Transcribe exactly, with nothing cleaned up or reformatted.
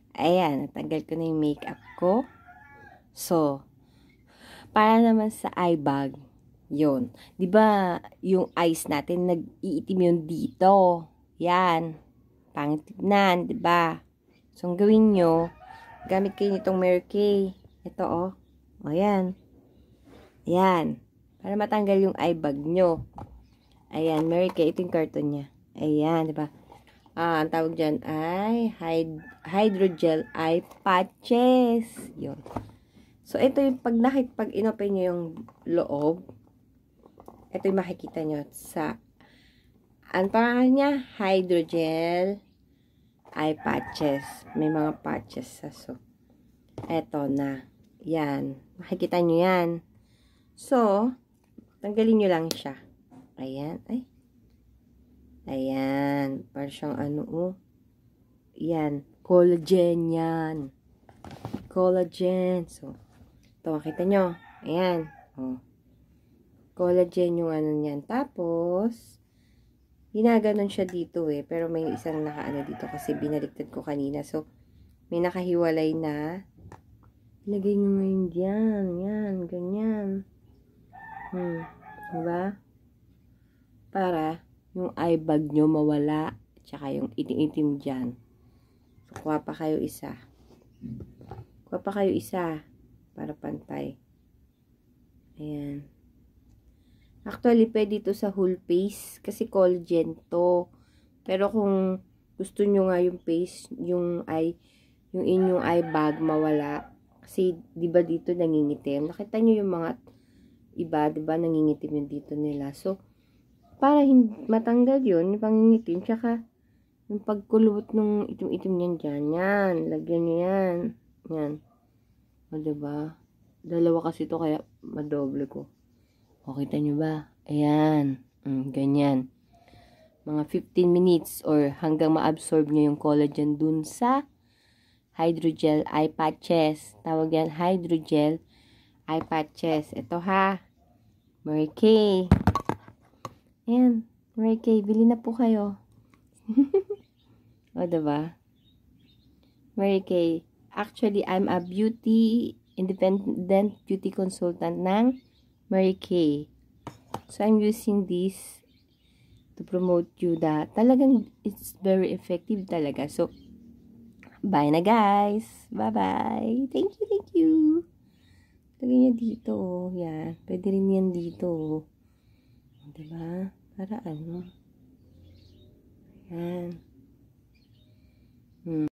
Ayan, natanggal ko na yung makeup ko. So, para naman sa eye bag, yun. Diba, yung eyes natin, nag-iitim yun dito. Yan. Pangit tignan, diba? So, ang gawin nyo, gamit kayo nitong Mary Kay. Ito, oh. O, yan. Ayan. Para matanggal yung eye bag nyo. Ayan, Mary Kay. Ito yung carton niya. Ayan, diba? Ah, ang tawag dyan ay hyd hydrogel eye patches. Yun. So, ito yung pag nakit, pag inopen nyo yung loob, ito yung makikita nyo sa, ang pangalan niya, hydrogel eye patches. May mga patches sa, so, eto na. Yan. Makikita nyo yan. So, tanggalin nyo lang siya. Ayan. Ay. Ayan. Para siyang ano, oh. Yan. Collagen yan. Collagen. So, ito, makita nyo. Ayan. Oh. Collagen yung ano niyan. Tapos, ginaganon siya dito eh. Pero may isang nakaano dito kasi binaliktad ko kanina. So, may nakahiwalay na. Lagay nyo ngayon dyan. Yan. Ganyan. Hmm. Diba? Para, yung eye bag nyo mawala. Tsaka yung itim-itim dyan. So, kuha pa kayo isa. Kuha pa kayo isa. Para pantay. Ayan. Actually, pwede ito sa whole face. Kasi collagen to. Pero kung gusto nyo nga yung face, yung eye, yung inyong eye bag mawala. Kasi, di ba dito nangingitim? Nakita nyo yung mga iba, di ba nangingitim yung dito nila. So, para hindi matanggal yun, yung pangingitim, tsaka yung pagkulot ng itim-itim niyan dyan, yan, lagyan nyo yan, yan, o diba, dalawa kasi to kaya madoble ko, o kita nyo ba, ayan, mm, ganyan, mga fifteen minutes, or hanggang ma-absorb nyo yung collagen dun sa hydrogel eye patches, tawag yan, hydrogel eye patches, ito ha, Mary Kay. Ayan, Mary Kay, bili na po kayo. O, diba? Mary Kay. Actually, I'm a beauty, independent beauty consultant ng Mary Kay. So, I'm using this to promote you that talagang it's very effective talaga. So, bye na guys. Bye-bye. Thank you, thank you. Lagay niya dito. Yan. Pwede rin yan dito. Diba? Para ano? Yan. Hmm.